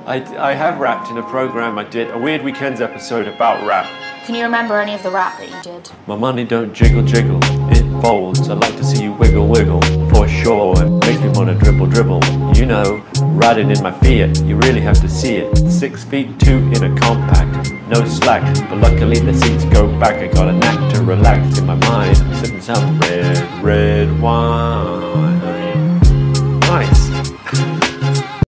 I have rapped in a program I did, a Weird Weekends episode about rap. Can you remember any of the rap that you did? My money don't jiggle jiggle, it folds. I like to see you wiggle wiggle, for sure. It makes me wanna dribble dribble. You know, riding in my Fiat, you really have to see it. 6'2" in a compact, no slack. But luckily the seats go back. I got a knack to relax in my mind, sipping some red wine.